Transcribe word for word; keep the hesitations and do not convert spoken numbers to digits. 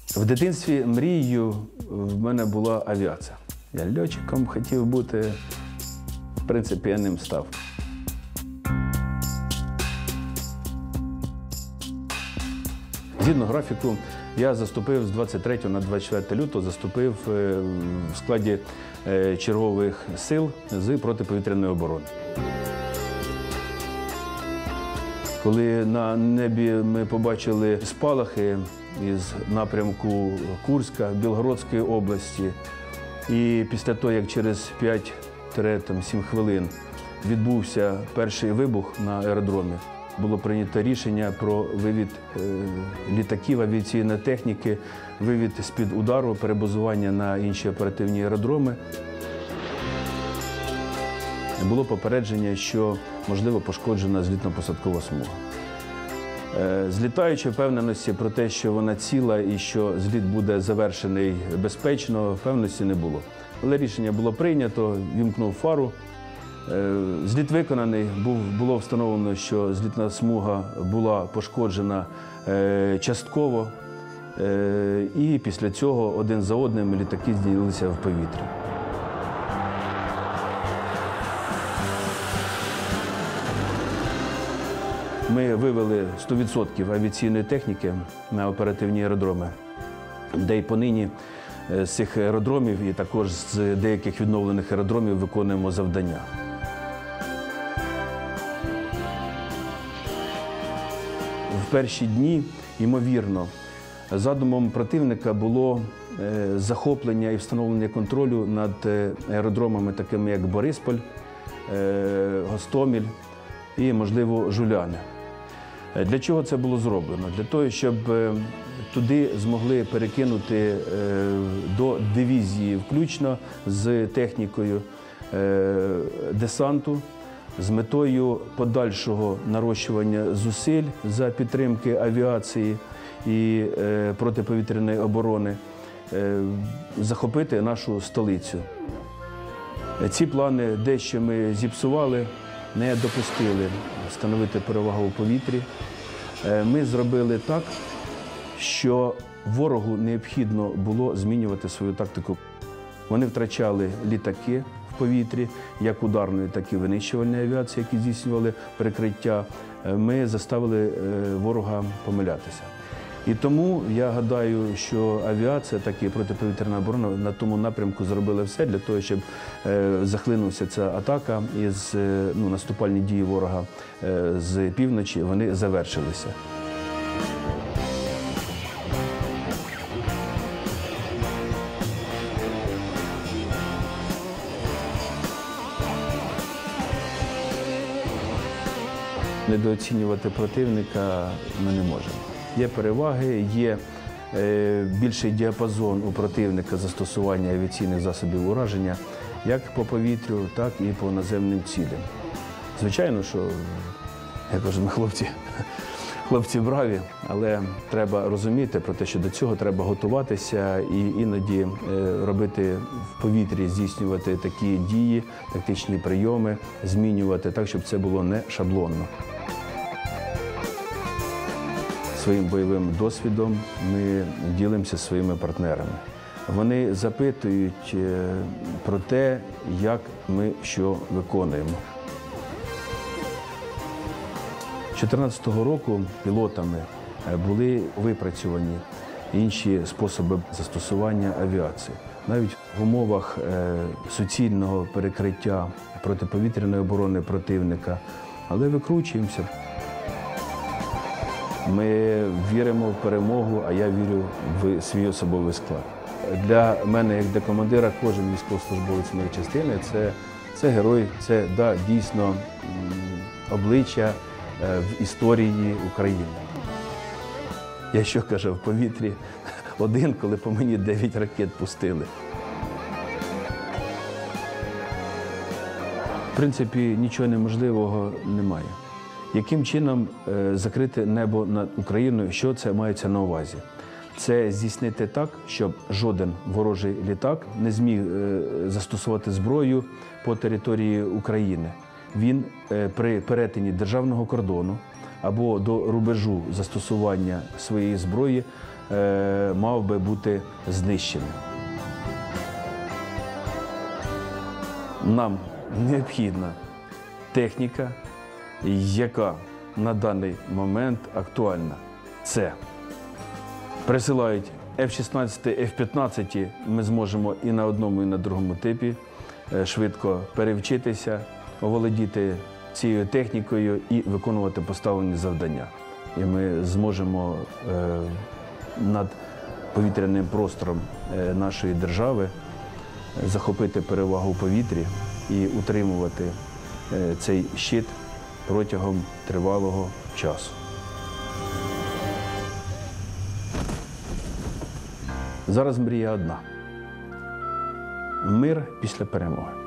В дитинстві мрією в мене була авіація. Я льотчиком хотів бути, в принципі, я ним став. Згідно графіку, я заступив з двадцять третього на двадцять четверте лютого, заступив в складі чергових сил з протиповітряної оборони. Коли на небі ми побачили спалахи із напрямку Курська, Білгородської області, і після того, як через п'ять-сім хвилин відбувся перший вибух на аеродромі, було прийнято рішення про вивід літаків, авіаційної техніки, вивід з-під удару, перебазування на інші оперативні аеродроми. Було попередження, що, можливо, пошкоджена злітно-посадкова смуга. Злітаючи впевненості про те, що вона ціла і що зліт буде завершений безпечно, впевненості не було. Але рішення було прийнято, вімкнув фару. Зліт виконаний, було встановлено, що злітна смуга була пошкоджена частково, і після цього один за одним літаки здійнялися в повітря. Ми вивели сто відсотків авіаційної техніки на оперативні аеродроми, де й понині з цих аеродромів і також з деяких відновлених аеродромів виконуємо завдання. В перші дні, ймовірно, задумом противника було захоплення і встановлення контролю над аеродромами, такими як Борисполь, Гостомель і, можливо, Жуляни. Для чого це було зроблено? Для того, щоб туди змогли перекинути до дивізії, включно з технікою десанту, з метою подальшого нарощування зусиль за підтримки авіації і протиповітряної оборони, захопити нашу столицю. Ці плани дещо ми зіпсували, не допустили встановити перевагу у повітрі. Ми зробили так, що ворогу необхідно було змінювати свою тактику. Вони втрачали літаки в повітрі, як ударної, так і винищувальної авіації, які здійснювали прикриття. Ми заставили ворога помилятися. І тому я гадаю, що авіація, так і протиповітряна оборона на тому напрямку зробили все для того, щоб захлинувся ця атака і ну, наступальні дії ворога з півночі, вони завершилися. Недооцінювати противника ми не можемо. Є переваги, є більший діапазон у противника застосування авіаційних засобів ураження як по повітрю, так і по наземним цілям. Звичайно, що, я кажу, ми хлопці, хлопці браві, але треба розуміти про те, що до цього треба готуватися і іноді робити в повітрі, здійснювати такі дії, тактичні прийоми, змінювати так, щоб це було не шаблонно. Своїм бойовим досвідом ми ділимося зі своїми партнерами. Вони запитують про те, як ми що виконуємо. дві тисячі чотирнадцятого року пілотами були випрацьовані інші способи застосування авіації. Навіть в умовах суцільного перекриття протиповітряної оборони противника, але викручуємося. Ми віримо в перемогу, а я вірю в свій особовий склад. Для мене, як для командира, кожен військовослужбовець моєї частини – це, це герой, це, да, дійсно обличчя в історії України. Я що кажу, в повітрі один, коли по мені дев'ять ракет пустили. В принципі, нічого неможливого немає. Яким чином закрити небо над Україною, що це мається на увазі? Це здійснити так, щоб жоден ворожий літак не зміг застосувати зброю по території України. Він при перетині державного кордону або до рубежу застосування своєї зброї е, мав би бути знищений. Нам необхідна техніка, яка на даний момент актуальна. Це присилають еф шістнадцять, еф п'ятнадцять, ми зможемо і на одному, і на другому типі швидко перевчитися, оволодіти цією технікою і виконувати поставлені завдання. І ми зможемо над повітряним простором нашої держави захопити перевагу у повітрі і утримувати цей щит протягом тривалого часу. Зараз мрія одна – мир після перемоги.